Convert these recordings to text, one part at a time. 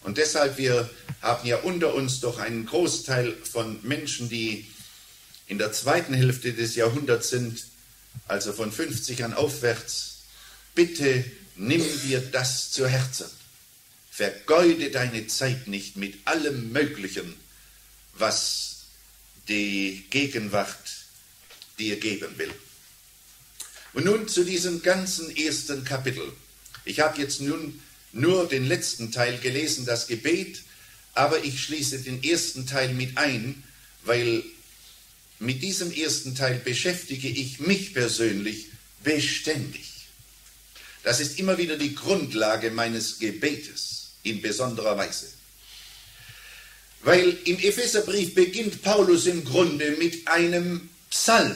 Und deshalb, wir haben ja unter uns doch einen Großteil von Menschen, die in der zweiten Hälfte des Jahrhunderts sind, also von 50 an aufwärts. Bitte nimm dir das zu Herzen. Vergeude deine Zeit nicht mit allem Möglichen, was die Gegenwart dir geben will. Und nun zu diesem ganzen ersten Kapitel. Ich habe jetzt nun nur den letzten Teil gelesen, das Gebet, aber ich schließe den ersten Teil mit ein, weil mit diesem ersten Teil beschäftige ich mich persönlich beständig. Das ist immer wieder die Grundlage meines Gebetes in besonderer Weise. Weil im Epheserbrief beginnt Paulus im Grunde mit einem Psalm.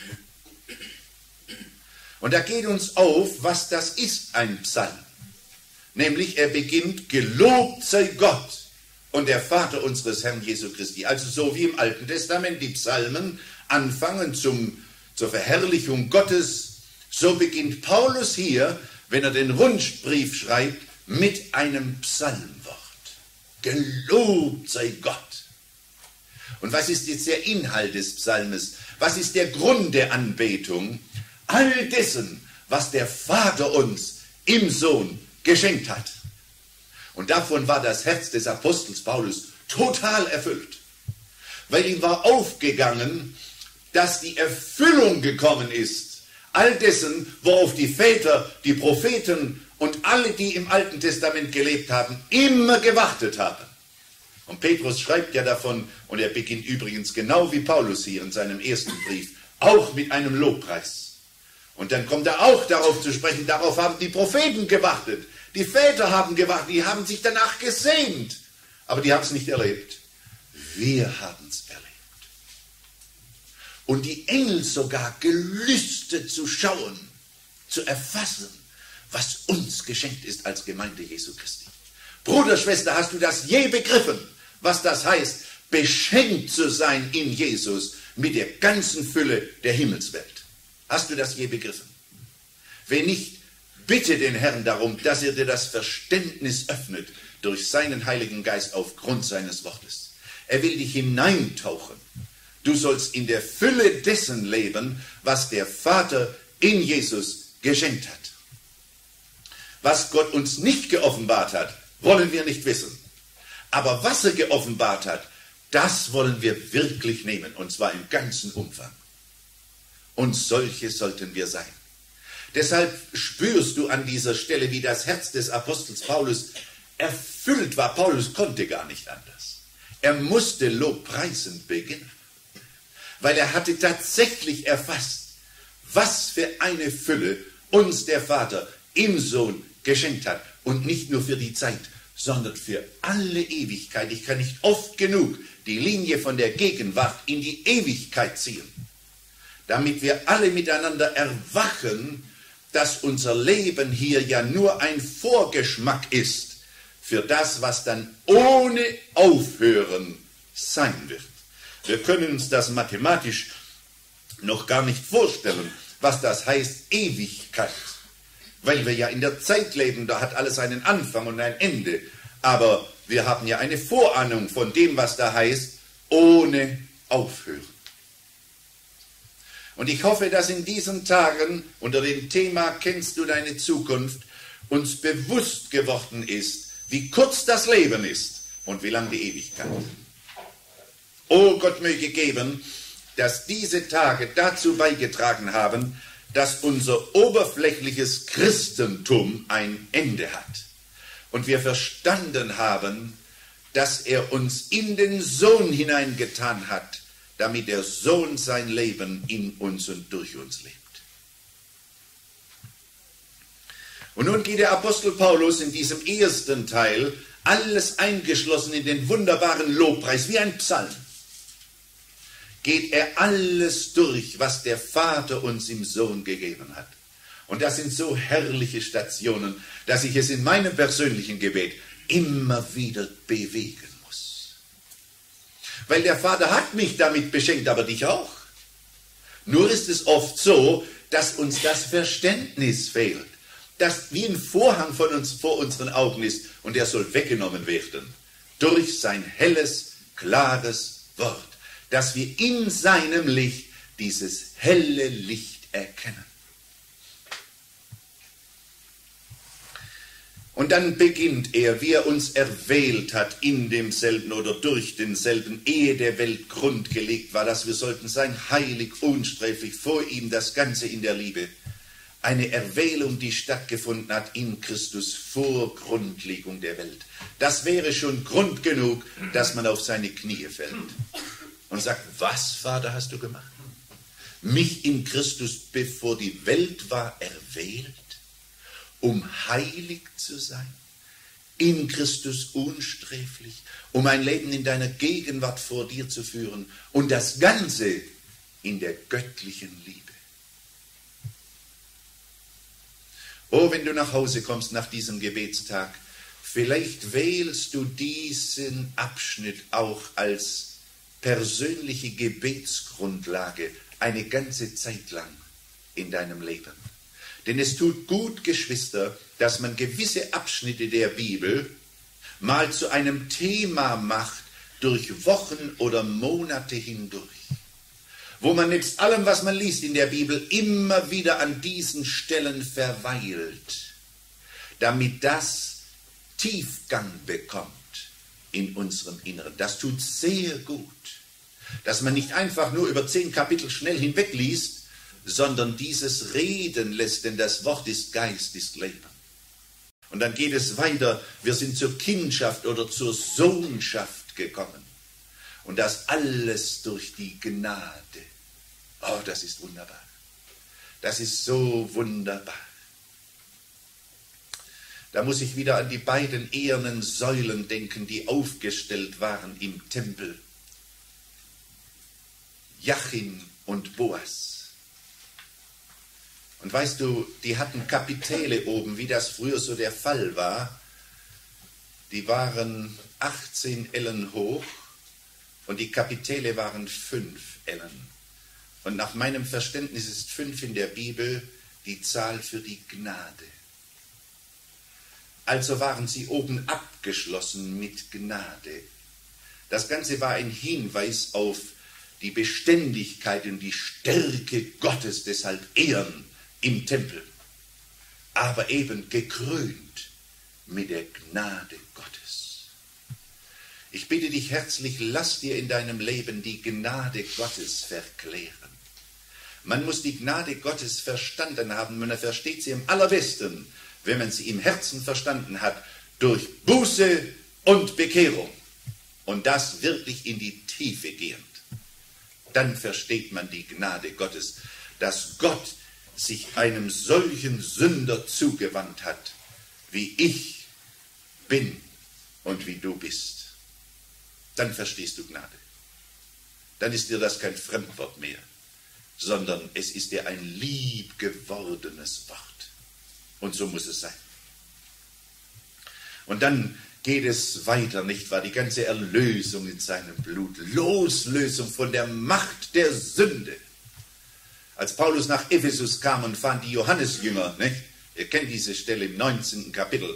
Und da geht uns auf, was das ist, ein Psalm. Nämlich er beginnt, gelobt sei Gott und der Vater unseres Herrn Jesu Christi. Also so wie im Alten Testament die Psalmen anfangen zur Verherrlichung Gottes, so beginnt Paulus hier, wenn er den Rundbrief schreibt, mit einem Psalmwort. Gelobt sei Gott. Und was ist jetzt der Inhalt des Psalmes? Was ist der Grund der Anbetung? All dessen, was der Vater uns im Sohn geschenkt hat. Und davon war das Herz des Apostels Paulus total erfüllt. Weil ihm war aufgegangen, dass die Erfüllung gekommen ist, all dessen, worauf die Väter, die Propheten und alle, die im Alten Testament gelebt haben, immer gewartet haben. Und Petrus schreibt ja davon, und er beginnt übrigens genau wie Paulus hier in seinem ersten Brief, auch mit einem Lobpreis. Und dann kommt er auch darauf zu sprechen, darauf haben die Propheten gewartet, die Väter haben gewartet, die haben sich danach gesehnt, aber die haben es nicht erlebt. Wir haben es erlebt. Und die Engel sogar gelüstet zu schauen, zu erfassen, was uns geschenkt ist als Gemeinde Jesu Christi. Bruder, Schwester, hast du das je begriffen, was das heißt, beschenkt zu sein in Jesus mit der ganzen Fülle der Himmelswelt? Hast du das je begriffen? Wenn nicht, bitte den Herrn darum, dass er dir das Verständnis öffnet durch seinen Heiligen Geist aufgrund seines Wortes. Er will dich hineintauchen. Du sollst in der Fülle dessen leben, was der Vater in Jesus geschenkt hat. Was Gott uns nicht geoffenbart hat, wollen wir nicht wissen. Aber was er geoffenbart hat, das wollen wir wirklich nehmen, und zwar im ganzen Umfang. Und solche sollten wir sein. Deshalb spürst du an dieser Stelle, wie das Herz des Apostels Paulus erfüllt war. Paulus konnte gar nicht anders. Er musste lobpreisend beginnen, weil er hatte tatsächlich erfasst, was für eine Fülle uns der Vater im Sohn geschenkt hat. Und nicht nur für die Zeit, sondern für alle Ewigkeit. Ich kann nicht oft genug die Linie von der Gegenwart in die Ewigkeit ziehen, damit wir alle miteinander erwachen, dass unser Leben hier ja nur ein Vorgeschmack ist für das, was dann ohne Aufhören sein wird. Wir können uns das mathematisch noch gar nicht vorstellen, was das heißt, Ewigkeit. Weil wir ja in der Zeit leben, da hat alles einen Anfang und ein Ende. Aber wir haben ja eine Vorahnung von dem, was da heißt, ohne Aufhören. Und ich hoffe, dass in diesen Tagen unter dem Thema Kennst du deine Zukunft uns bewusst geworden ist, wie kurz das Leben ist und wie lang die Ewigkeit. Oh Gott möge geben, dass diese Tage dazu beigetragen haben, dass unser oberflächliches Christentum ein Ende hat. Und wir verstanden haben, dass er uns in den Sohn hineingetan hat, damit der Sohn sein Leben in uns und durch uns lebt. Und nun geht der Apostel Paulus in diesem ersten Teil, alles eingeschlossen in den wunderbaren Lobpreis, wie ein Psalm, geht er alles durch, was der Vater uns im Sohn gegeben hat. Und das sind so herrliche Stationen, dass ich es in meinem persönlichen Gebet immer wieder bewegen muss. Weil der Vater hat mich damit beschenkt, aber dich auch. Nur ist es oft so, dass uns das Verständnis fehlt. das wie ein Vorhang von uns vor unseren Augen ist und der soll weggenommen werden durch sein helles, klares Wort, dass wir in seinem Licht dieses helle Licht erkennen. Und dann beginnt er, wie er uns erwählt hat, in demselben oder durch denselben, ehe der Welt Grund gelegt war, dass wir sollten sein, heilig, unsträflich, vor ihm, das Ganze in der Liebe. Eine Erwählung, die stattgefunden hat in Christus vor Grundlegung der Welt. Das wäre schon Grund genug, dass man auf seine Knie fällt und sagt, was, Vater, hast du gemacht? Mich in Christus, bevor die Welt war, erwählt, um heilig zu sein, in Christus unsträflich, um ein Leben in deiner Gegenwart vor dir zu führen und das Ganze in der göttlichen Liebe. Oh, wenn du nach Hause kommst nach diesem Gebetstag, vielleicht wählst du diesen Abschnitt auch als persönliche Gebetsgrundlage eine ganze Zeit lang in deinem Leben. Denn es tut gut, Geschwister, dass man gewisse Abschnitte der Bibel mal zu einem Thema macht durch Wochen oder Monate hindurch. Wo man nebst allem, was man liest in der Bibel, immer wieder an diesen Stellen verweilt, damit das Tiefgang bekommt in unserem Inneren. Das tut sehr gut, dass man nicht einfach nur über 10 Kapitel schnell hinwegliest, sondern dieses reden lässt, denn das Wort ist Geist, ist Leben. Und dann geht es weiter, wir sind zur Kindschaft oder zur Sohnschaft gekommen. Und das alles durch die Gnade. Oh, das ist wunderbar. Das ist so wunderbar. Da muss ich wieder an die beiden ehernen Säulen denken, die aufgestellt waren im Tempel. Jachin und Boas. Und weißt du, die hatten Kapitelle oben, wie das früher so der Fall war. Die waren 18 Ellen hoch und die Kapitelle waren 5 Ellen. Und nach meinem Verständnis ist 5 in der Bibel die Zahl für die Gnade. Also waren sie oben abgeschlossen mit Gnade. Das Ganze war ein Hinweis auf die Beständigkeit und die Stärke Gottes, deshalb Ehren im Tempel, aber eben gekrönt mit der Gnade Gottes. Ich bitte dich herzlich, lass dir in deinem Leben die Gnade Gottes verklären. Man muss die Gnade Gottes verstanden haben, man versteht sie am allerbesten, wenn man sie im Herzen verstanden hat, durch Buße und Bekehrung. Und das wirklich in die Tiefe gehend. Dann versteht man die Gnade Gottes, dass Gott sich einem solchen Sünder zugewandt hat, wie ich bin und wie du bist. Dann verstehst du Gnade. Dann ist dir das kein Fremdwort mehr, sondern es ist dir ein lieb gewordenes Wort. Und so muss es sein. Und dann geht es weiter, nicht wahr? Die ganze Erlösung in seinem Blut, Loslösung von der Macht der Sünde. Als Paulus nach Ephesus kam und fand die Johannesjünger, nicht? Ihr kennt diese Stelle im 19. Kapitel.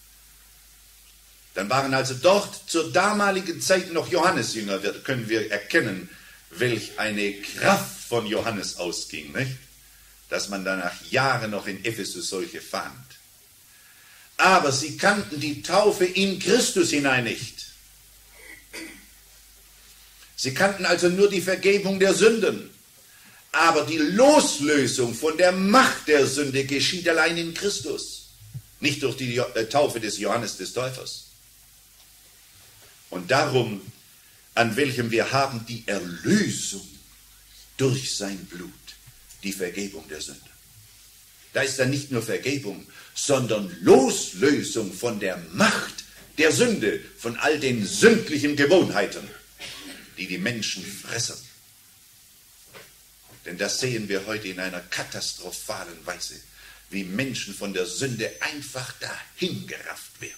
Dann waren also dort zur damaligen Zeit noch Johannesjünger, können wir erkennen, welch eine Kraft von Johannes ausging, nicht? Dass man dann nach Jahren noch in Ephesus solche fand. Aber sie kannten die Taufe in Christus hinein nicht. Sie kannten also nur die Vergebung der Sünden. Aber die Loslösung von der Macht der Sünde geschieht allein in Christus. Nicht durch die Taufe des Johannes des Täufers. Und darum, an welchem wir haben die Erlösung durch sein Blut, die Vergebung der Sünde. Da ist dann nicht nur Vergebung, sondern Loslösung von der Macht der Sünde, von all den sündlichen Gewohnheiten, die die Menschen fressen. Denn das sehen wir heute in einer katastrophalen Weise, wie Menschen von der Sünde einfach dahingerafft werden.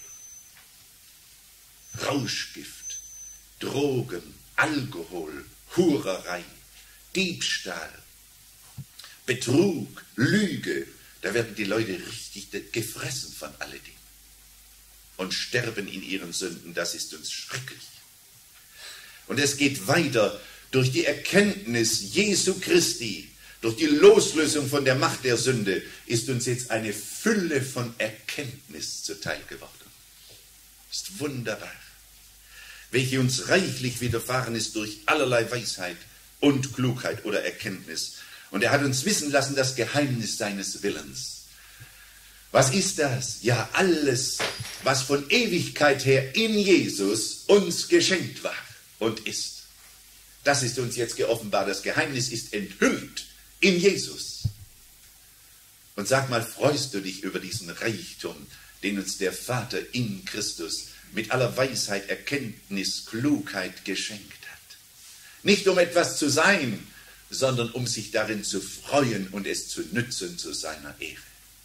Rauschgift, Drogen, Alkohol, Hurerei, Diebstahl, Betrug, Lüge, Da werden die Leute richtig gefressen von alledem und sterben in ihren Sünden. Das ist uns schrecklich. Und es geht weiter durch die Erkenntnis Jesu Christi, durch die Loslösung von der Macht der Sünde, ist uns jetzt eine Fülle von Erkenntnis zuteil geworden. Ist wunderbar, welche uns reichlich widerfahren ist durch allerlei Weisheit und Klugheit oder Erkenntnis. Und er hat uns wissen lassen das Geheimnis seines Willens. Was ist das? Ja, alles, was von Ewigkeit her in Jesus uns geschenkt war und ist. Das ist uns jetzt geoffenbart. Das Geheimnis ist enthüllt in Jesus. Und sag mal, freust du dich über diesen Reichtum, den uns der Vater in Christus mit aller Weisheit, Erkenntnis, Klugheit geschenkt hat? Nicht um etwas zu sein, sondern um sich darin zu freuen und es zu nützen zu seiner Ehre.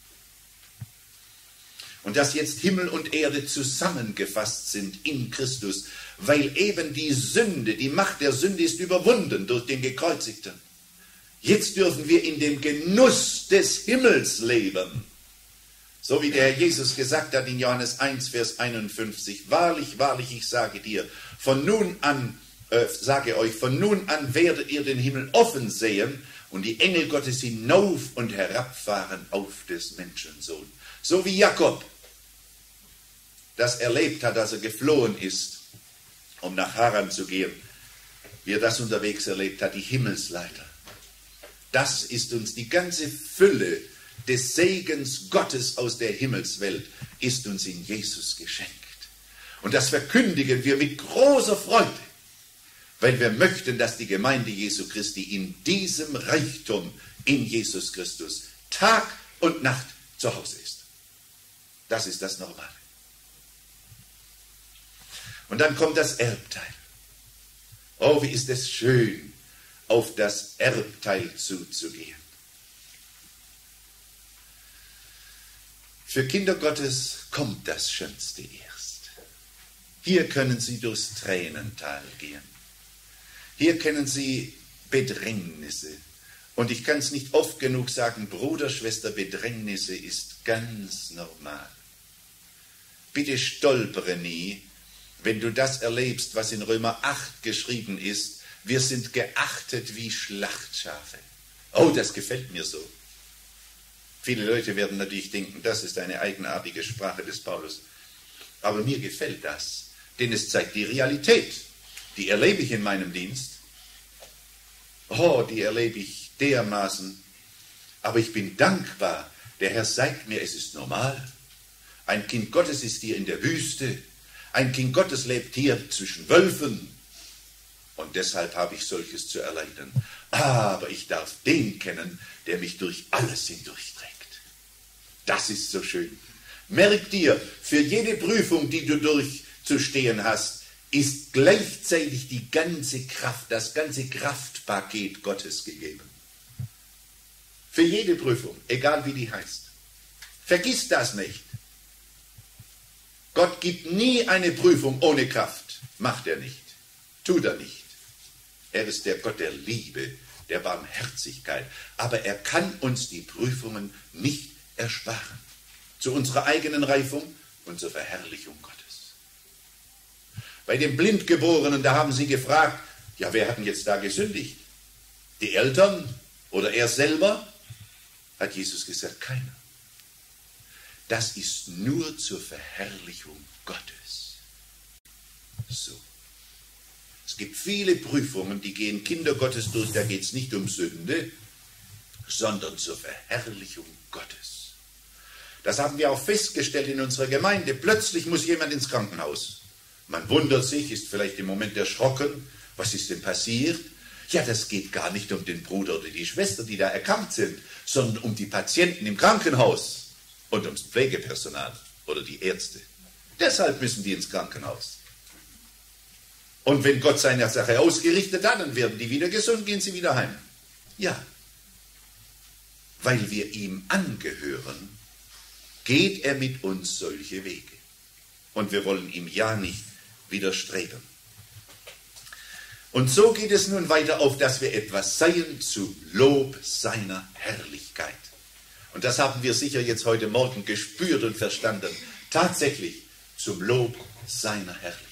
Und dass jetzt Himmel und Erde zusammengefasst sind in Christus, weil eben die Sünde, die Macht der Sünde ist überwunden durch den Gekreuzigten. Jetzt dürfen wir in dem Genuss des Himmels leben. So wie der Herr Jesus gesagt hat in Johannes 1, Vers 51, wahrlich, wahrlich, ich sage dir, von nun an werdet ihr den Himmel offen sehen und die Engel Gottes hinauf und herabfahren auf des Menschensohn. So wie Jakob das erlebt hat, als er geflohen ist, um nach Haran zu gehen, wie er das unterwegs erlebt hat, die Himmelsleiter. Das ist uns die ganze Fülle des Segens Gottes aus der Himmelswelt, ist uns in Jesus geschenkt. Und das verkündigen wir mit großer Freude, weil wir möchten, dass die Gemeinde Jesu Christi in diesem Reichtum in Jesus Christus Tag und Nacht zu Hause ist. Das ist das Normale. Und dann kommt das Erbteil. Oh, wie ist es schön, auf das Erbteil zuzugehen. Für Kinder Gottes kommt das Schönste erst. Hier können sie durchs Tränental gehen. Hier kennen sie Bedrängnisse. Und ich kann es nicht oft genug sagen, Bruder, Schwester, Bedrängnisse ist ganz normal. Bitte stolpere nie, wenn du das erlebst, was in Römer 8 geschrieben ist. Wir sind geachtet wie Schlachtschafe. Oh, das gefällt mir so. Viele Leute werden natürlich denken, das ist eine eigenartige Sprache des Paulus. Aber mir gefällt das, denn es zeigt die Realität. Die erlebe ich in meinem Dienst. Oh, die erlebe ich dermaßen. Aber ich bin dankbar. Der Herr sagt mir, es ist normal. Ein Kind Gottes ist hier in der Wüste. Ein Kind Gottes lebt hier zwischen Wölfen. Und deshalb habe ich solches zu erleiden. Aber ich darf den kennen, der mich durch alles hindurchträgt. Das ist so schön. Merk dir, für jede Prüfung, die du durchzustehen hast, ist gleichzeitig die ganze Kraft, das ganze Kraftpaket Gottes gegeben. Für jede Prüfung, egal wie die heißt. Vergiss das nicht. Gott gibt nie eine Prüfung ohne Kraft. Macht er nicht. Tut er nicht. Er ist der Gott der Liebe, der Barmherzigkeit. Aber er kann uns die Prüfungen nicht ersparen. Zu unserer eigenen Reifung und zur Verherrlichung Gottes. Bei dem Blindgeborenen, da haben sie gefragt, ja, wer hat denn jetzt da gesündigt? Die Eltern oder er selber? Hat Jesus gesagt, keiner. Das ist nur zur Verherrlichung Gottes. So. Es gibt viele Prüfungen, die gehen Kinder Gottes durch, da geht es nicht um Sünde, sondern zur Verherrlichung Gottes. Das haben wir auch festgestellt in unserer Gemeinde. Plötzlich muss jemand ins Krankenhaus. Man wundert sich, ist vielleicht im Moment erschrocken. Was ist denn passiert? Ja, das geht gar nicht um den Bruder oder die Schwester, die da erkrankt sind, sondern um die Patienten im Krankenhaus und ums Pflegepersonal oder die Ärzte. Deshalb müssen die ins Krankenhaus. Und wenn Gott seine Sache ausgerichtet hat, dann werden die wieder gesund, gehen sie wieder heim. Ja, weil wir ihm angehören, geht er mit uns solche Wege. Und wir wollen ihm ja nicht widerstreben. Und so geht es nun weiter auf, dass wir etwas seien zu Lob seiner Herrlichkeit. Und das haben wir sicher jetzt heute Morgen gespürt und verstanden. Tatsächlich zum Lob seiner Herrlichkeit.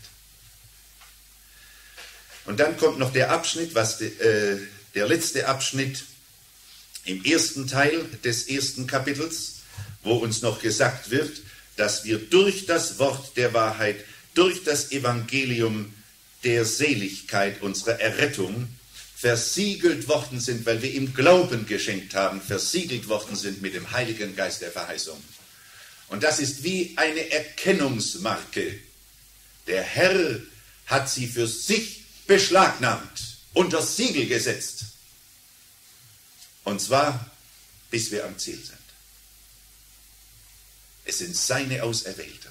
Und dann kommt noch der Abschnitt, der letzte Abschnitt im ersten Teil des ersten Kapitels, wo uns noch gesagt wird, dass wir durch das Wort der Wahrheit, durch das Evangelium der Seligkeit, unserer Errettung, versiegelt worden sind, weil wir ihm Glauben geschenkt haben, versiegelt worden sind mit dem Heiligen Geist der Verheißung. Und das ist wie eine Erkennungsmarke. Der Herr hat sie für sich beschlagnahmt, unter Siegel gesetzt. Und zwar, bis wir am Ziel sind. Es sind seine Auserwählten.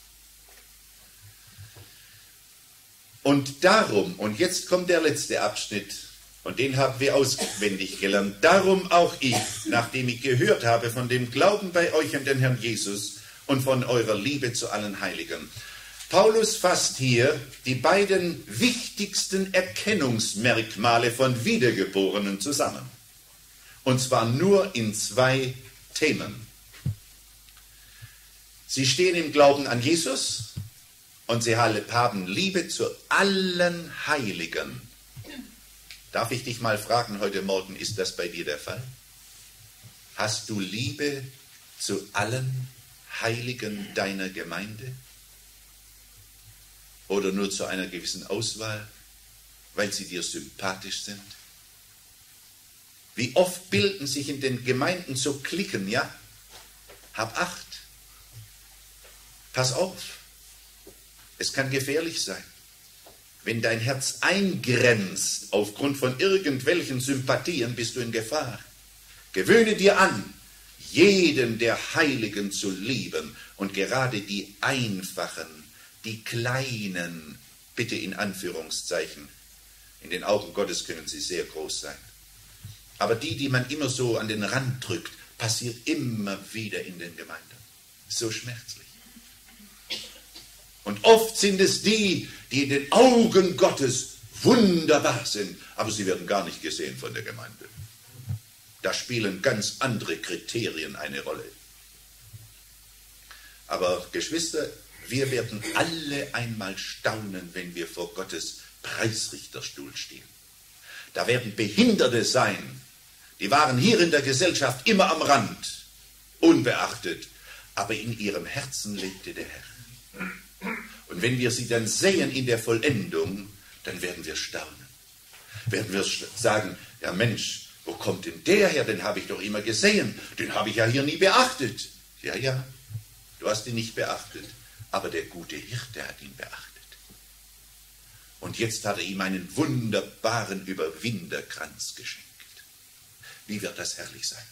Und darum, und jetzt kommt der letzte Abschnitt, und den haben wir auswendig gelernt, darum auch ich, nachdem ich gehört habe von dem Glauben bei euch an den Herrn Jesus und von eurer Liebe zu allen Heiligen. Paulus fasst hier die beiden wichtigsten Erkennungsmerkmale von Wiedergeborenen zusammen. Und zwar nur in 2 Themen. Sie stehen im Glauben an Jesus und sie haben Liebe zu allen Heiligen. Darf ich dich mal fragen heute Morgen, ist das bei dir der Fall? Hast du Liebe zu allen Heiligen deiner Gemeinde? Oder nur zu einer gewissen Auswahl, weil sie dir sympathisch sind? Wie oft bilden sich in den Gemeinden so Cliquen, ja? Hab Acht. Pass auf. Es kann gefährlich sein. Wenn dein Herz eingrenzt aufgrund von irgendwelchen Sympathien, bist du in Gefahr. Gewöhne dir an, jeden der Heiligen zu lieben und gerade die Einfachen, die Kleinen, bitte in Anführungszeichen. In den Augen Gottes können sie sehr groß sein. Aber die man immer so an den Rand drückt, passiert immer wieder in den Gemeinden. So schmerzlich. Und oft sind es die in den Augen Gottes wunderbar sind, aber sie werden gar nicht gesehen von der Gemeinde. Da spielen ganz andere Kriterien eine Rolle. Aber Geschwister, wir werden alle einmal staunen, wenn wir vor Gottes Preisrichterstuhl stehen. Da werden Behinderte sein, die waren hier in der Gesellschaft immer am Rand, unbeachtet, aber in ihrem Herzen lebte der Herr. Und wenn wir sie dann sehen in der Vollendung, dann werden wir staunen. Werden wir sagen, ja Mensch, wo kommt denn der her? Den habe ich doch immer gesehen. Den habe ich ja hier nie beachtet. Ja, du hast ihn nicht beachtet. Aber der gute Hirte hat ihn beachtet. Und jetzt hat er ihm einen wunderbaren Überwinderkranz geschenkt. Wie wird das herrlich sein?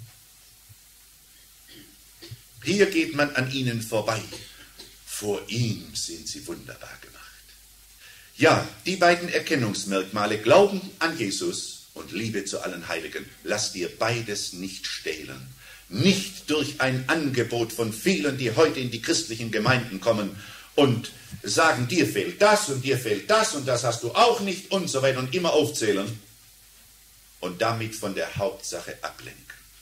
Hier geht man an ihnen vorbei. Vor ihm sind sie wunderbar gemacht. Ja, die beiden Erkennungsmerkmale, Glauben an Jesus und Liebe zu allen Heiligen, lass dir beides nicht stehlen. Nicht durch ein Angebot von vielen, die heute in die christlichen Gemeinden kommen und sagen, dir fehlt das und dir fehlt das und das hast du auch nicht und so weiter und immer aufzählen und damit von der Hauptsache ablenken.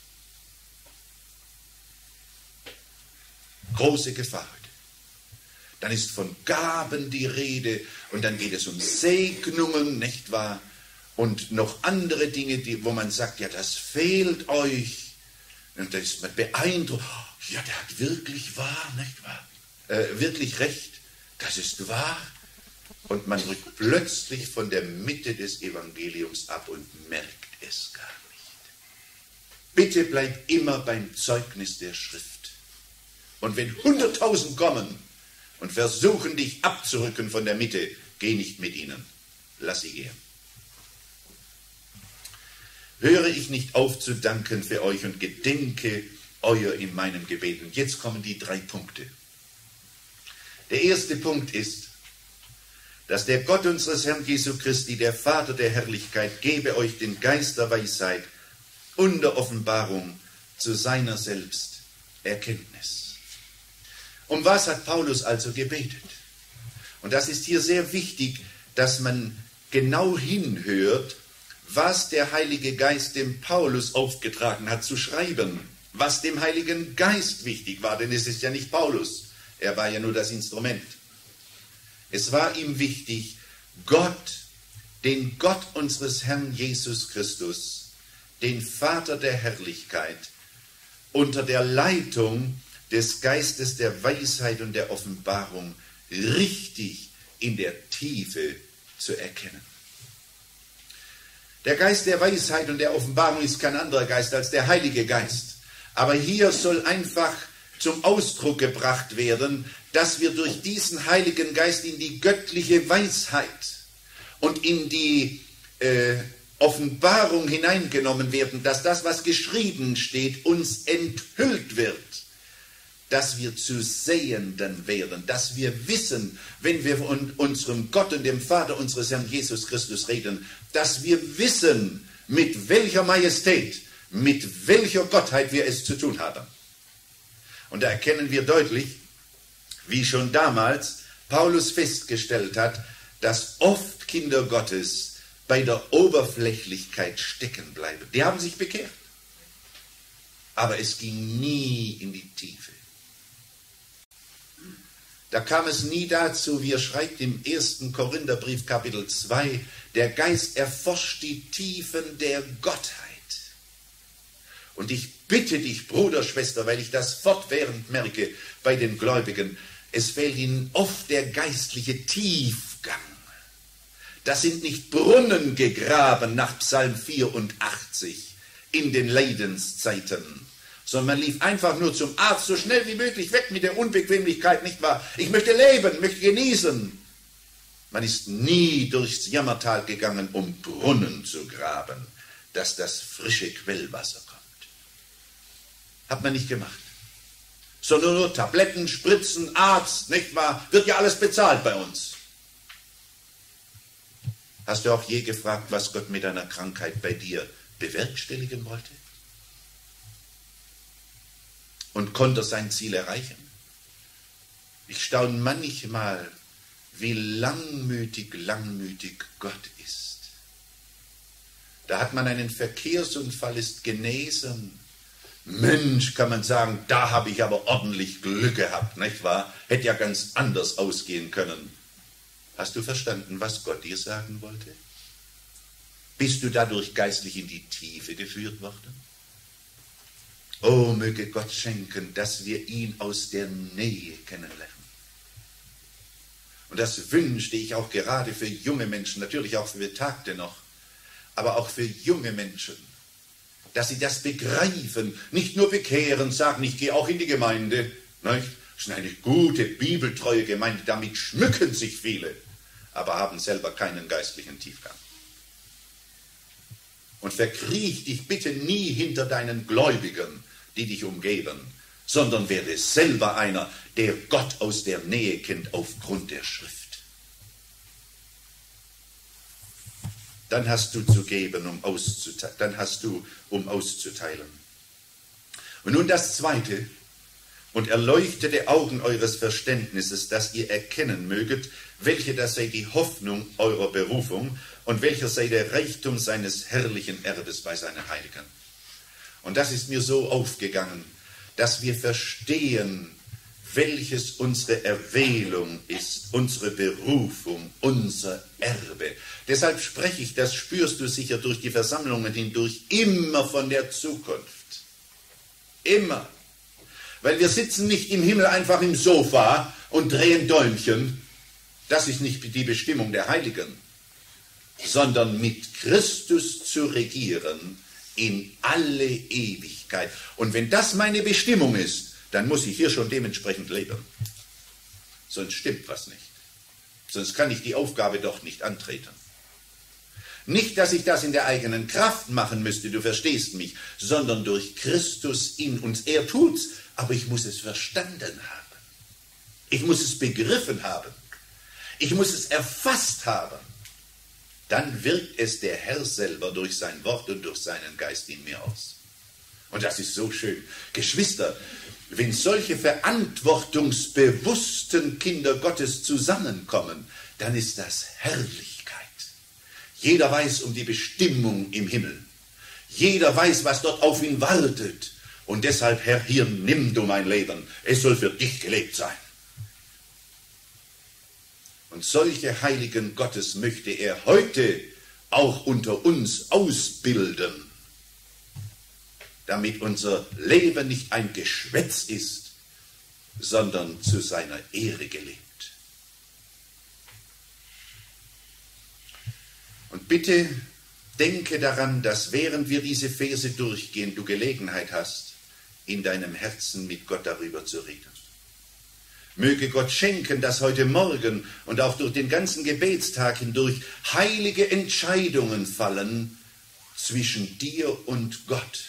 Große Gefahr heute. Dann ist von Gaben die Rede und dann geht es um Segnungen, nicht wahr? Und noch andere Dinge, wo man sagt, ja, das fehlt euch. Und da ist man beeindruckt. Ja, der hat wirklich wahr, nicht wahr? Wirklich recht, das ist wahr. Und man rückt plötzlich von der Mitte des Evangeliums ab und merkt es gar nicht. Bitte bleib immer beim Zeugnis der Schrift. Und wenn 100.000 kommen und versuchen, dich abzurücken von der Mitte, geh nicht mit ihnen. Lass sie gehen. Höre ich nicht auf zu danken für euch und gedenke euer in meinem Gebet. Und jetzt kommen die 3 Punkte. Der erste Punkt ist, dass der Gott unseres Herrn Jesu Christi, der Vater der Herrlichkeit, gebe euch den Geist der Weisheit und der Offenbarung zu seiner selbst Erkenntnis. Um was hat Paulus also gebetet? Und das ist hier sehr wichtig, dass man genau hinhört, was der Heilige Geist dem Paulus aufgetragen hat zu schreiben, was dem Heiligen Geist wichtig war, denn es ist ja nicht Paulus, er war ja nur das Instrument. Es war ihm wichtig, den Gott unseres Herrn Jesus Christus, den Vater der Herrlichkeit, unter der Leitung des Geistes der Weisheit und der Offenbarung richtig in der Tiefe zu erkennen. Der Geist der Weisheit und der Offenbarung ist kein anderer Geist als der Heilige Geist. Aber hier soll einfach zum Ausdruck gebracht werden, dass wir durch diesen Heiligen Geist in die göttliche Weisheit und in die Offenbarung hineingenommen werden, dass das, was geschrieben steht, uns enthüllt wird, dass wir zu Sehenden werden, dass wir wissen, wenn wir von unserem Gott und dem Vater unseres Herrn Jesus Christus reden, dass wir wissen, mit welcher Majestät, mit welcher Gottheit wir es zu tun haben. Und da erkennen wir deutlich, wie schon damals Paulus festgestellt hat, dass oft Kinder Gottes bei der Oberflächlichkeit stecken bleiben. Die haben sich bekehrt, aber es ging nie in die Tiefe. Da kam es nie dazu, wie er schreibt im 1. Korintherbrief Kapitel 2, der Geist erforscht die Tiefen der Gottheit. Und ich bitte dich, Bruder, Schwester, weil ich das fortwährend merke bei den Gläubigen, es fehlt ihnen oft der geistliche Tiefgang. Das sind nicht Brunnen gegraben nach Psalm 84 in den Leidenszeiten, sondern man lief einfach nur zum Arzt, so schnell wie möglich weg mit der Unbequemlichkeit, nicht wahr? Ich möchte leben, möchte genießen. Man ist nie durchs Jammertal gegangen, um Brunnen zu graben, dass das frische Quellwasser kommt. Hat man nicht gemacht. Sondern nur Tabletten, Spritzen, Arzt, nicht wahr? Wird ja alles bezahlt bei uns. Hast du auch je gefragt, was Gott mit einer Krankheit bei dir bewerkstelligen wollte? Und konnte er sein Ziel erreichen? Ich staune manchmal, wie langmütig Gott ist. Da hat man einen Verkehrsunfall, ist genesen. Mensch, kann man sagen, da habe ich aber ordentlich Glück gehabt, nicht wahr? Hätte ja ganz anders ausgehen können. Hast du verstanden, was Gott dir sagen wollte? Bist du dadurch geistlich in die Tiefe geführt worden? Oh, möge Gott schenken, dass wir ihn aus der Nähe kennenlernen. Und das wünschte ich auch gerade für junge Menschen, natürlich auch für Betagte noch, aber auch für junge Menschen, dass sie das begreifen, nicht nur bekehren, sagen, ich gehe auch in die Gemeinde. Nicht? Das ist eine gute, bibeltreue Gemeinde, damit schmücken sich viele, aber haben selber keinen geistlichen Tiefgang. Und verkriech dich bitte nie hinter deinen Gläubigen, die dich umgeben, sondern werde selber einer, der Gott aus der Nähe kennt aufgrund der Schrift. Dann hast du zu geben, um auszuteilen. Und nun das Zweite: und erleuchtete Augen eures Verständnisses, dass ihr erkennen möget, welche das sei die Hoffnung eurer Berufung und welcher sei der Reichtum seines herrlichen Erbes bei seinen Heiligen. Und das ist mir so aufgegangen, dass wir verstehen, welches unsere Erwählung ist, unsere Berufung, unser Erbe. Deshalb spreche ich, das spürst du sicher durch die Versammlungen hindurch, immer von der Zukunft. Immer. Weil wir sitzen nicht im Himmel einfach im Sofa und drehen Däumchen. Das ist nicht die Bestimmung der Heiligen, sondern mit Christus zu regieren in alle Ewigkeit. Und wenn das meine Bestimmung ist, dann muss ich hier schon dementsprechend leben. Sonst stimmt was nicht. Sonst kann ich die Aufgabe doch nicht antreten. Nicht, dass ich das in der eigenen Kraft machen müsste, du verstehst mich, sondern durch Christus in uns. Er tut's, aber ich muss es verstanden haben. Ich muss es begriffen haben. Ich muss es erfasst haben. Dann wirkt es der Herr selber durch sein Wort und durch seinen Geist in mir aus. Und das ist so schön. Geschwister, wenn solche verantwortungsbewussten Kinder Gottes zusammenkommen, dann ist das Herrlichkeit. Jeder weiß um die Bestimmung im Himmel. Jeder weiß, was dort auf ihn wartet. Und deshalb, Herr, hier nimm du mein Leben. Es soll für dich gelebt sein. Und solche Heiligen Gottes möchte er heute auch unter uns ausbilden, damit unser Leben nicht ein Geschwätz ist, sondern zu seiner Ehre gelebt. Und bitte denke daran, dass während wir diese Verse durchgehen, du Gelegenheit hast, in deinem Herzen mit Gott darüber zu reden. Möge Gott schenken, dass heute Morgen und auch durch den ganzen Gebetstag hindurch heilige Entscheidungen fallen zwischen dir und Gott.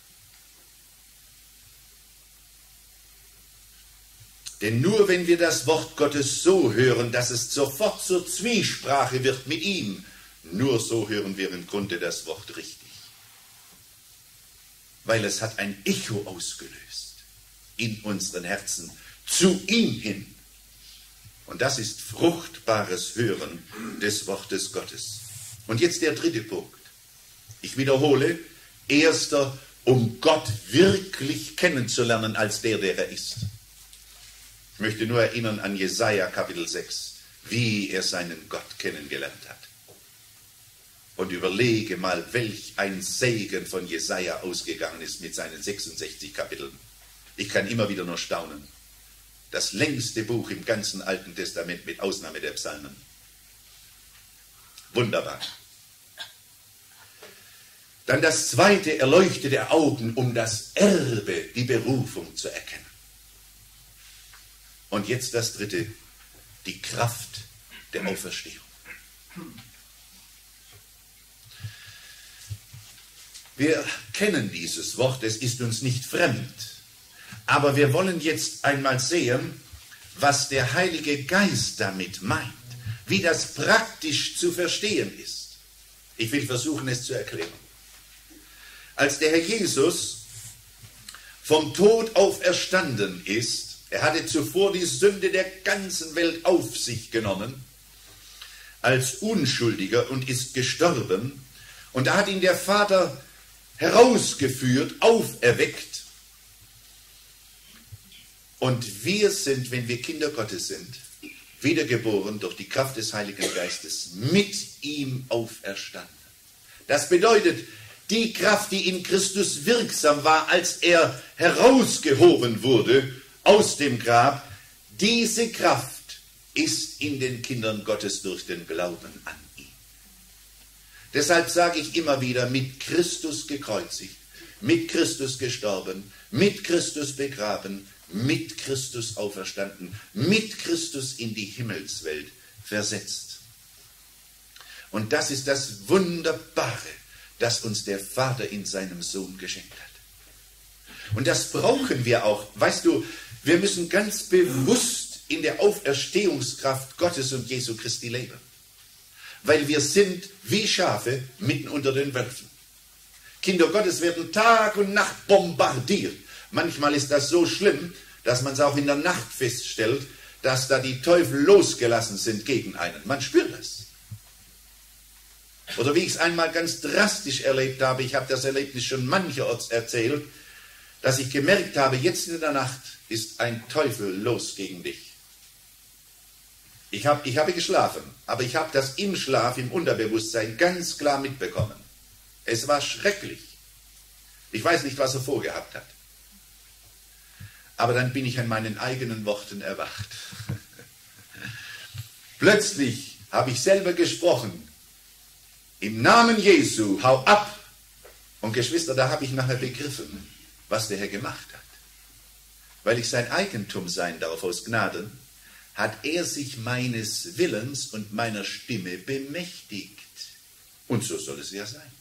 Denn nur wenn wir das Wort Gottes so hören, dass es sofort zur Zwiesprache wird mit ihm, nur so hören wir im Grunde das Wort richtig. Weil es hat ein Echo ausgelöst in unseren Herzen zu ihm hin. Und das ist fruchtbares Hören des Wortes Gottes. Und jetzt der dritte Punkt. Ich wiederhole, erster, um Gott wirklich kennenzulernen als der er ist. Ich möchte nur erinnern an Jesaja Kapitel 6, wie er seinen Gott kennengelernt hat. Und überlege mal, welch ein Segen von Jesaja ausgegangen ist mit seinen 66 Kapiteln. Ich kann immer wieder nur staunen. Das längste Buch im ganzen Alten Testament mit Ausnahme der Psalmen. Wunderbar. Dann das zweite, erleuchtete Augen, um das Erbe, die Berufung zu erkennen. Und jetzt das dritte, die Kraft der Auferstehung. Wir kennen dieses Wort, es ist uns nicht fremd. Aber wir wollen jetzt einmal sehen, was der Heilige Geist damit meint, wie das praktisch zu verstehen ist. Ich will versuchen, es zu erklären. Als der Herr Jesus vom Tod auferstanden ist, er hatte zuvor die Sünde der ganzen Welt auf sich genommen, als Unschuldiger und ist gestorben. Und da hat ihn der Vater herausgeführt, auferweckt. Und wir sind, wenn wir Kinder Gottes sind, wiedergeboren durch die Kraft des Heiligen Geistes, mit ihm auferstanden. Das bedeutet, die Kraft, die in Christus wirksam war, als er herausgehoben wurde aus dem Grab, diese Kraft ist in den Kindern Gottes durch den Glauben an ihn. Deshalb sage ich immer wieder, mit Christus gekreuzigt, mit Christus gestorben, mit Christus begraben, mit Christus auferstanden, mit Christus in die Himmelswelt versetzt. Und das ist das Wunderbare, das uns der Vater in seinem Sohn geschenkt hat. Und das brauchen wir auch. Weißt du, wir müssen ganz bewusst in der Auferstehungskraft Gottes und Jesu Christi leben. Weil wir sind wie Schafe mitten unter den Wölfen. Kinder Gottes werden Tag und Nacht bombardiert. Manchmal ist das so schlimm, dass man es auch in der Nacht feststellt, dass da die Teufel losgelassen sind gegen einen. Man spürt das. Oder wie ich es einmal ganz drastisch erlebt habe, ich habe das Erlebnis schon mancherorts erzählt, dass ich gemerkt habe, jetzt in der Nacht ist ein Teufel los gegen dich. Ich habe geschlafen, aber ich habe das im Schlaf, im Unterbewusstsein ganz klar mitbekommen. Es war schrecklich. Ich weiß nicht, was er vorgehabt hat. Aber dann bin ich an meinen eigenen Worten erwacht. Plötzlich habe ich selber gesprochen. Im Namen Jesu, hau ab. Und Geschwister, da habe ich nachher begriffen, was der Herr gemacht hat. Weil ich sein Eigentum sein darf aus Gnaden, hat er sich meines Willens und meiner Stimme bemächtigt. Und so soll es ja sein.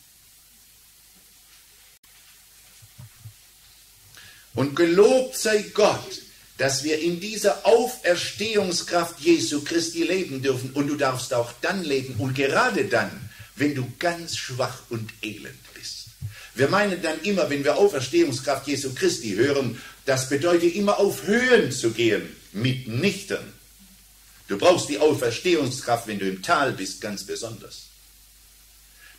Und gelobt sei Gott, dass wir in dieser Auferstehungskraft Jesu Christi leben dürfen. Und du darfst auch dann leben und gerade dann, wenn du ganz schwach und elend bist. Wir meinen dann immer, wenn wir Auferstehungskraft Jesu Christi hören, das bedeutet immer auf Höhen zu gehen, mitnichten. Du brauchst die Auferstehungskraft, wenn du im Tal bist, ganz besonders.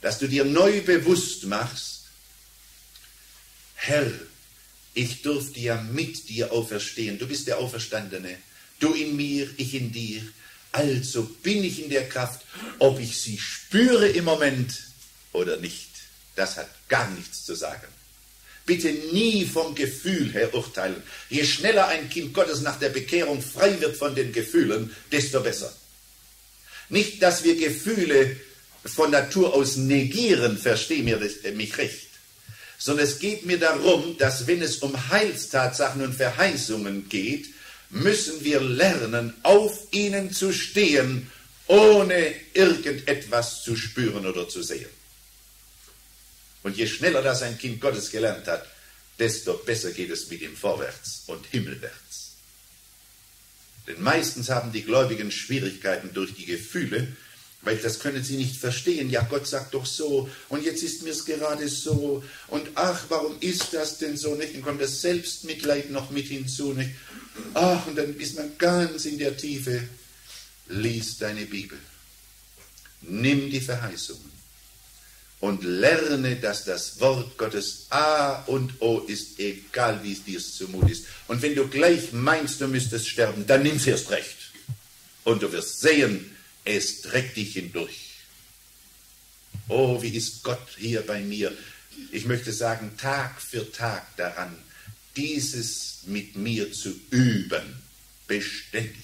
dass du dir neu bewusst machst, Herr, ich durfte ja mit dir auferstehen. Du bist der Auferstandene. Du in mir, ich in dir. Also bin ich in der Kraft, ob ich sie spüre im Moment oder nicht. Das hat gar nichts zu sagen. Bitte nie vom Gefühl her urteilen. Je schneller ein Kind Gottes nach der Bekehrung frei wird von den Gefühlen, desto besser. Nicht, dass wir Gefühle von Natur aus negieren, verstehe mich recht, sondern es geht mir darum, dass wenn es um Heilstatsachen und Verheißungen geht, müssen wir lernen, auf ihnen zu stehen, ohne irgendetwas zu spüren oder zu sehen. Und je schneller das ein Kind Gottes gelernt hat, desto besser geht es mit ihm vorwärts und himmelwärts. Denn meistens haben die Gläubigen Schwierigkeiten durch die Gefühle, weil das können sie nicht verstehen. Ja, Gott sagt doch so und jetzt ist mir es gerade so und ach, warum ist das denn so nicht? Dann kommt das Selbstmitleid noch mit hinzu, nicht? Ach, und dann ist man ganz in der Tiefe. Lies deine Bibel. Nimm die Verheißungen und lerne, dass das Wort Gottes A und O ist, egal wie es dir zumut ist. Und wenn du gleich meinst, du müsstest sterben, dann nimm's erst recht. Und du wirst sehen, es trägt dich hindurch. Oh, wie ist Gott hier bei mir? Ich möchte sagen, Tag für Tag daran, dieses mit mir zu üben, beständig.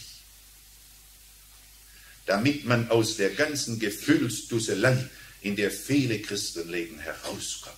Damit man aus der ganzen Gefühlsdusselei, in der viele Christen leben, herauskommt.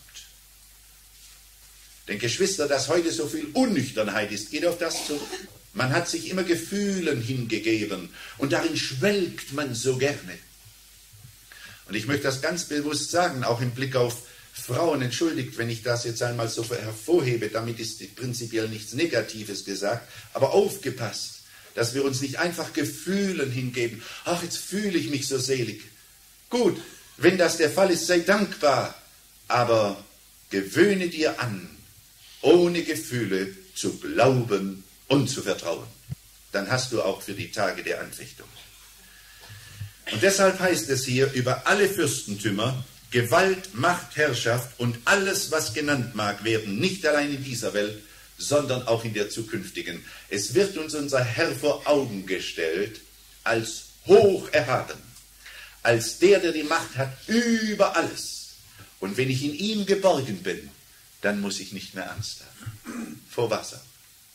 Denn Geschwister, dass heute so viel Unnüchternheit ist, geht auf das zurück. Man hat sich immer Gefühlen hingegeben und darin schwelgt man so gerne. Und ich möchte das ganz bewusst sagen, auch im Blick auf Frauen, entschuldigt, wenn ich das jetzt einmal so hervorhebe, damit ist prinzipiell nichts Negatives gesagt, aber aufgepasst, dass wir uns nicht einfach Gefühlen hingeben. Ach, jetzt fühle ich mich so selig. Gut, wenn das der Fall ist, sei dankbar, aber gewöhne dir an, ohne Gefühle zu glauben und zu vertrauen. Dann hast du auch für die Tage der Anfechtung. Und deshalb heißt es hier, über alle Fürstentümer, Gewalt, Macht, Herrschaft und alles, was genannt mag werden, nicht allein in dieser Welt, sondern auch in der zukünftigen. Es wird uns unser Herr vor Augen gestellt, als hoch erhaben, als der die Macht hat über alles. Und wenn ich in ihm geborgen bin, dann muss ich nicht mehr Angst haben. Vor Wasser.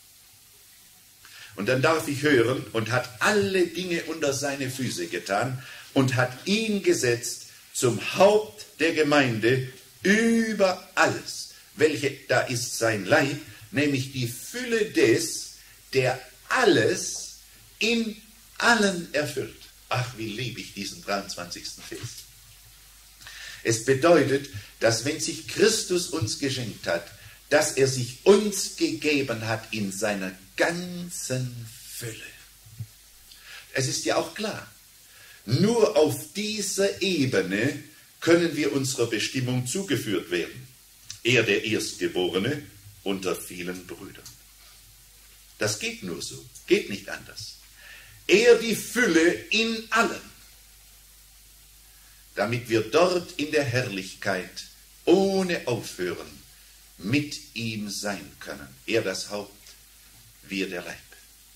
Und dann darf ich hören, und hat alle Dinge unter seine Füße getan und hat ihn gesetzt zum Haupt der Gemeinde über alles, welche da ist sein Leib, nämlich die Fülle des, der alles in allen erfüllt. Ach, wie liebe ich diesen 23. Vers. Es bedeutet, dass wenn sich Christus uns geschenkt hat, dass er sich uns gegeben hat in seiner ganzen Fülle. Es ist ja auch klar, nur auf dieser Ebene können wir unserer Bestimmung zugeführt werden. Er der Erstgeborene unter vielen Brüdern. Das geht nur so, geht nicht anders. Er die Fülle in allem, damit wir dort in der Herrlichkeit ohne Aufhören mit ihm sein können. Er das Haupt, wir der Leib.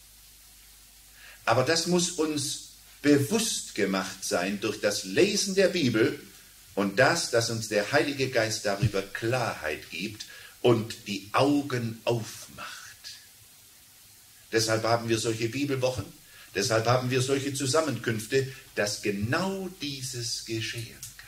Aber das muss uns bewusst gemacht sein durch das Lesen der Bibel und das, dass uns der Heilige Geist darüber Klarheit gibt und die Augen aufmacht. Deshalb haben wir solche Bibelwochen, deshalb haben wir solche Zusammenkünfte, dass genau dieses geschehen kann.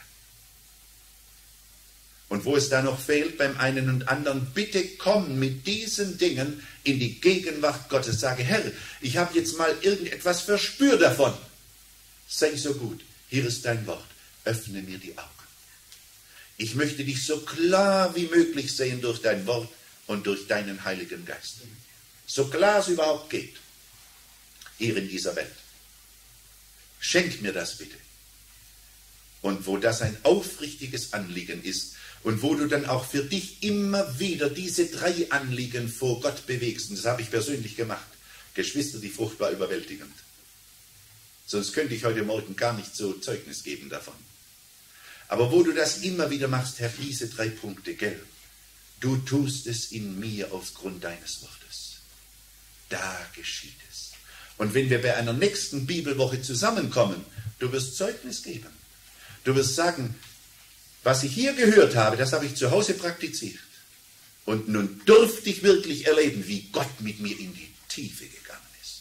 Und wo es da noch fehlt beim einen und anderen, bitte komm mit diesen Dingen in die Gegenwart Gottes. Sage, Herr, ich habe jetzt mal irgendetwas verspürt davon. Sei so gut, hier ist dein Wort, öffne mir die Augen. Ich möchte dich so klar wie möglich sehen durch dein Wort und durch deinen Heiligen Geist. So klar es überhaupt geht, hier in dieser Welt. Schenk mir das bitte. Und wo das ein aufrichtiges Anliegen ist und wo du dann auch für dich immer wieder diese 3 Anliegen vor Gott bewegst, und das habe ich persönlich gemacht, Geschwister, die Frucht war überwältigend. Sonst könnte ich heute Morgen gar nicht so Zeugnis geben davon. Aber wo du das immer wieder machst, Herr, diese 3 Punkte, gell? Du tust es in mir aufgrund deines Wortes. Da geschieht es. Und wenn wir bei einer nächsten Bibelwoche zusammenkommen, du wirst Zeugnis geben. Du wirst sagen, was ich hier gehört habe, das habe ich zu Hause praktiziert. Und nun durfte ich wirklich erleben, wie Gott mit mir in die Tiefe gegangen ist.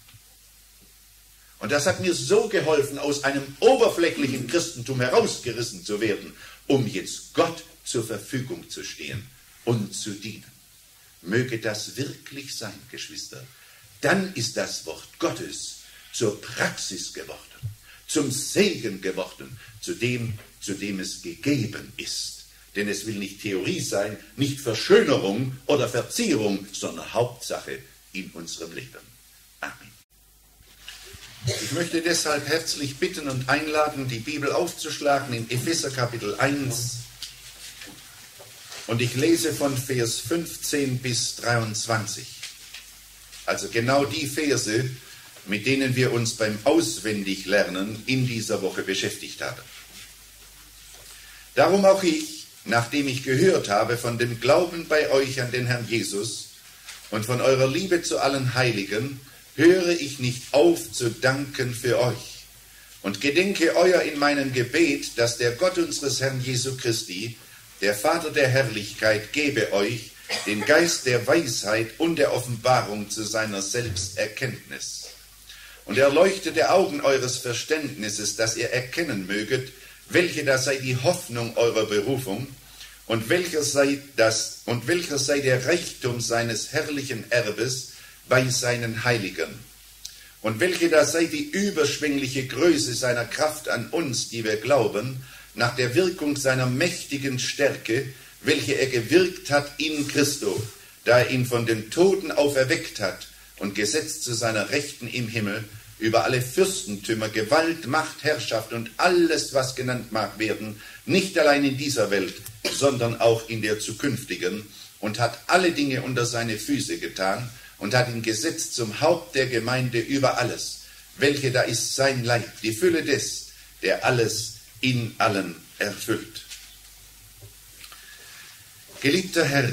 Und das hat mir so geholfen, aus einem oberflächlichen Christentum herausgerissen zu werden, um jetzt Gott zur Verfügung zu stehen und zu dienen. Möge das wirklich sein, Geschwister. Dann ist das Wort Gottes zur Praxis geworden, zum Segen geworden, zu dem es gegeben ist. Denn es will nicht Theorie sein, nicht Verschönerung oder Verzierung, sondern Hauptsache in unserem Leben. Amen. Ich möchte deshalb herzlich bitten und einladen, die Bibel aufzuschlagen in Epheser Kapitel 1. Und ich lese von Vers 15 bis 23. Also genau die Verse, mit denen wir uns beim Auswendiglernen in dieser Woche beschäftigt haben. Darum auch ich, nachdem ich gehört habe von dem Glauben bei euch an den Herrn Jesus und von eurer Liebe zu allen Heiligen, höre ich nicht auf zu danken für euch und gedenke euer in meinem Gebet, dass der Gott unseres Herrn Jesu Christi, der Vater der Herrlichkeit, gebe euch den Geist der Weisheit und der Offenbarung zu seiner Selbsterkenntnis. Und erleuchte die Augen eures Verständnisses, dass ihr erkennen möget, welche da sei die Hoffnung eurer Berufung und welcher sei der Reichtum seines herrlichen Erbes bei seinen Heiligen und welche da sei die überschwängliche Größe seiner Kraft an uns, die wir glauben, nach der Wirkung seiner mächtigen Stärke, welche er gewirkt hat in Christo, da er ihn von den Toten auferweckt hat und gesetzt zu seiner Rechten im Himmel, über alle Fürstentümer, Gewalt, Macht, Herrschaft und alles, was genannt mag werden, nicht allein in dieser Welt, sondern auch in der zukünftigen, und hat alle Dinge unter seine Füße getan und hat ihn gesetzt zum Haupt der Gemeinde über alles, welche da ist sein Leib, die Fülle des, der alles in allen erfüllt. Geliebter Herr,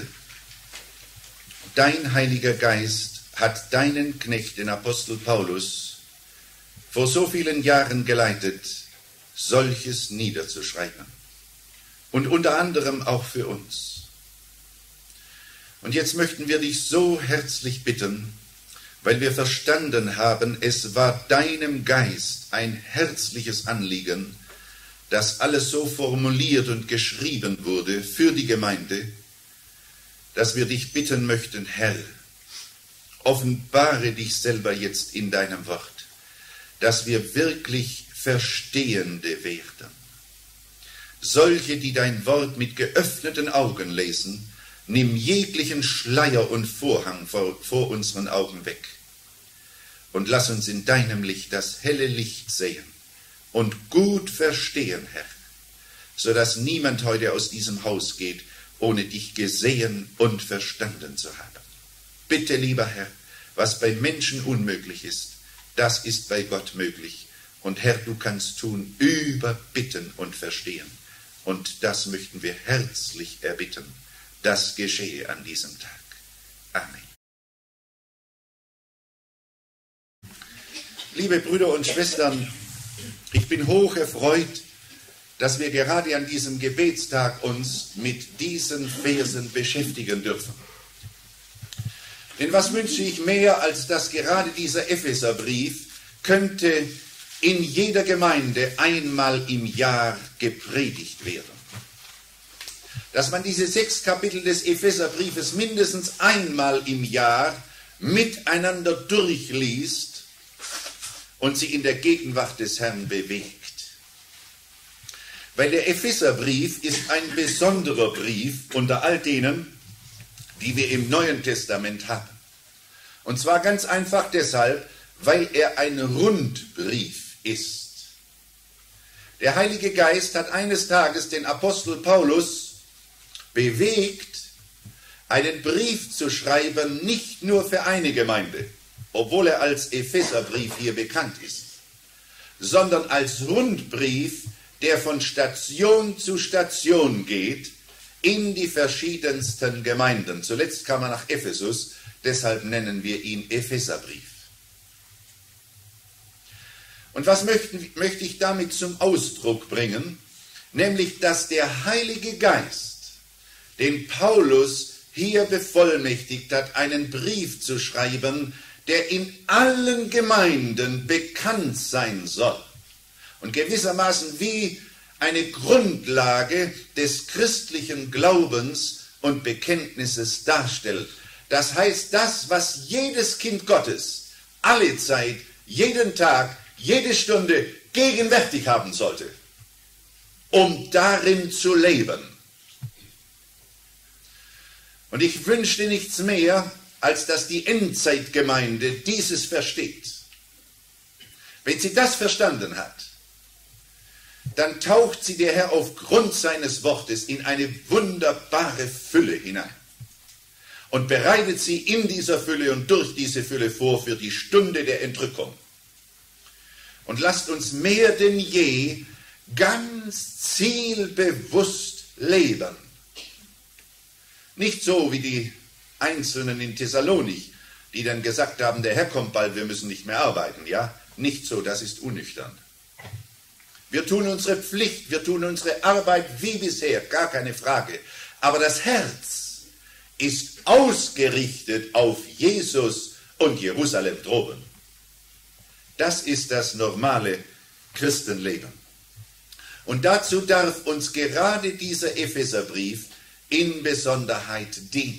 dein Heiliger Geist hat deinen Knecht, den Apostel Paulus, vor so vielen Jahren geleitet, solches niederzuschreiben. Und unter anderem auch für uns. Und jetzt möchten wir dich so herzlich bitten, weil wir verstanden haben, es war deinem Geist ein herzliches Anliegen, dass alles so formuliert und geschrieben wurde für die Gemeinde, dass wir dich bitten möchten, Herr, offenbare dich selber jetzt in deinem Wort, dass wir wirklich Verstehende werden. Solche, die dein Wort mit geöffneten Augen lesen, nimm jeglichen Schleier und Vorhang vor unseren Augen weg und lass uns in deinem Licht das helle Licht sehen und gut verstehen, Herr, so dass niemand heute aus diesem Haus geht, ohne dich gesehen und verstanden zu haben. Bitte, lieber Herr, was bei Menschen unmöglich ist, das ist bei Gott möglich. Und Herr, du kannst tun, überbitten und verstehen. Und das möchten wir herzlich erbitten. Das geschehe an diesem Tag. Amen. Liebe Brüder und Schwestern, ich bin hoch erfreut, dass wir gerade an diesem Gebetstag uns mit diesen Versen beschäftigen dürfen. Denn was wünsche ich mehr, als dass gerade dieser Epheserbrief könnte in jeder Gemeinde einmal im Jahr gepredigt werden. Dass man diese 6 Kapitel des Epheserbriefes mindestens einmal im Jahr miteinander durchliest und sie in der Gegenwart des Herrn bewegt. Weil der Epheserbrief ist ein besonderer Brief unter all denen, die wir im Neuen Testament haben. Und zwar ganz einfach deshalb, weil er ein Rundbrief ist. Der Heilige Geist hat eines Tages den Apostel Paulus bewegt, einen Brief zu schreiben, nicht nur für eine Gemeinde, obwohl er als Epheserbrief hier bekannt ist, sondern als Rundbrief, der von Station zu Station geht in die verschiedensten Gemeinden. Zuletzt kam er nach Ephesus, deshalb nennen wir ihn Epheserbrief. Und was möchte ich damit zum Ausdruck bringen? Nämlich, dass der Heilige Geist, den Paulus hier bevollmächtigt hat, einen Brief zu schreiben, der in allen Gemeinden bekannt sein soll und gewissermaßen wie eine Grundlage des christlichen Glaubens und Bekenntnisses darstellt. Das heißt, das, was jedes Kind Gottes alle Zeit, jeden Tag, jede Stunde gegenwärtig haben sollte, um darin zu leben. Und ich wünschte nichts mehr, als dass die Endzeitgemeinde dieses versteht. Wenn sie das verstanden hat, dann taucht sie der Herr aufgrund seines Wortes in eine wunderbare Fülle hinein und bereitet sie in dieser Fülle und durch diese Fülle vor für die Stunde der Entrückung. Und lasst uns mehr denn je ganz zielbewusst leben. Nicht so wie die Einzelnen in Thessalonich, die dann gesagt haben, der Herr kommt bald, wir müssen nicht mehr arbeiten. Ja, nicht so, das ist unnüchtern. Wir tun unsere Pflicht, wir tun unsere Arbeit wie bisher, gar keine Frage. Aber das Herz ist ausgerichtet auf Jesus und Jerusalem droben. Das ist das normale Christenleben. Und dazu darf uns gerade dieser Epheserbrief in Besonderheit dienen.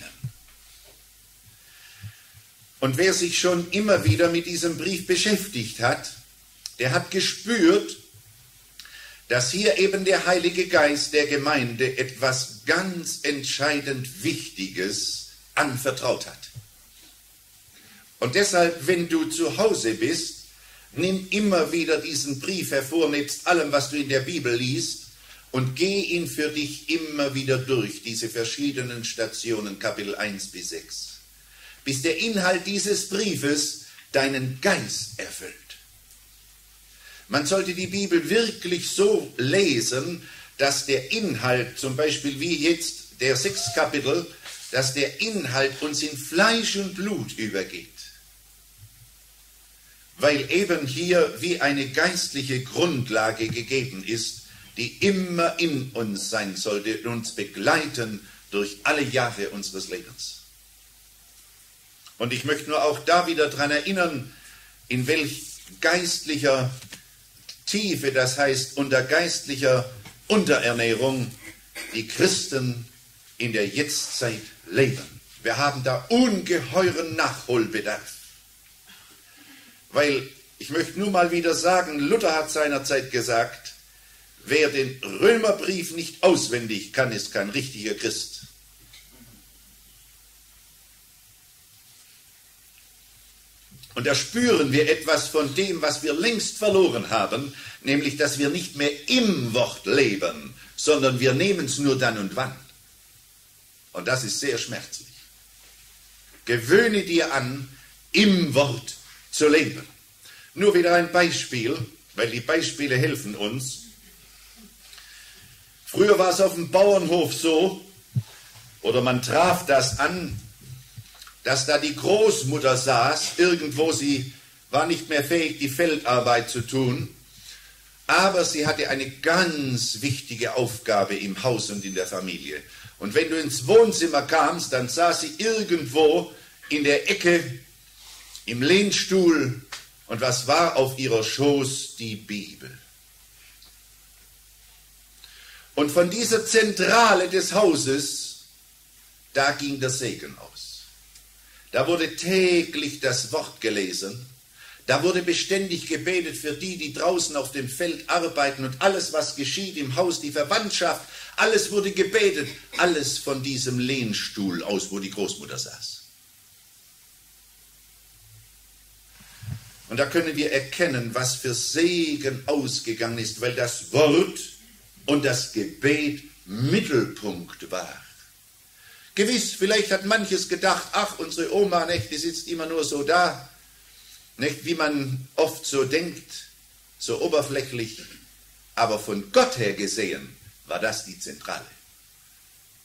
Und wer sich schon immer wieder mit diesem Brief beschäftigt hat, der hat gespürt, dass hier eben der Heilige Geist der Gemeinde etwas ganz entscheidend Wichtiges anvertraut hat. Und deshalb, wenn du zu Hause bist, nimm immer wieder diesen Brief hervor, nebst allem, was du in der Bibel liest, und geh ihn für dich immer wieder durch, diese verschiedenen Stationen, Kapitel 1 bis 6, bis der Inhalt dieses Briefes deinen Geist erfüllt. Man sollte die Bibel wirklich so lesen, dass der Inhalt, zum Beispiel wie jetzt der 6 Kapitel, dass der Inhalt uns in Fleisch und Blut übergeht. Weil eben hier wie eine geistliche Grundlage gegeben ist, die immer in uns sein sollte und uns begleiten durch alle Jahre unseres Lebens. Und ich möchte nur auch da wieder daran erinnern, in welch geistlicher Tiefe, das heißt unter geistlicher Unterernährung, die Christen in der Jetztzeit leben. Wir haben da ungeheuren Nachholbedarf. Weil, ich möchte nur mal wieder sagen, Luther hat seinerzeit gesagt, wer den Römerbrief nicht auswendig kann, ist kein richtiger Christ. Und da spüren wir etwas von dem, was wir längst verloren haben, nämlich, dass wir nicht mehr im Wort leben, sondern wir nehmen es nur dann und wann. Und das ist sehr schmerzlich. Gewöhne dir an, im Wort zu leben. Nur wieder ein Beispiel, weil die Beispiele helfen uns. Früher war es auf dem Bauernhof so, oder man traf das an, dass da die Großmutter saß, irgendwo, sie war nicht mehr fähig, die Feldarbeit zu tun, aber sie hatte eine ganz wichtige Aufgabe im Haus und in der Familie. Und wenn du ins Wohnzimmer kamst, dann saß sie irgendwo in der Ecke im Lehnstuhl, und was war auf ihrer Schoß? Die Bibel. Und von dieser Zentrale des Hauses, da ging der Segen aus. Da wurde täglich das Wort gelesen. Da wurde beständig gebetet für die, die draußen auf dem Feld arbeiten, und alles, was geschieht im Haus, die Verwandtschaft, alles wurde gebetet. Alles von diesem Lehnstuhl aus, wo die Großmutter saß. Und da können wir erkennen, was für Segen ausgegangen ist, weil das Wort und das Gebet Mittelpunkt war. Gewiss, vielleicht hat manches gedacht, ach, unsere Oma, nicht, die sitzt immer nur so da, nicht, wie man oft so denkt, so oberflächlich. Aber von Gott her gesehen war das die Zentrale.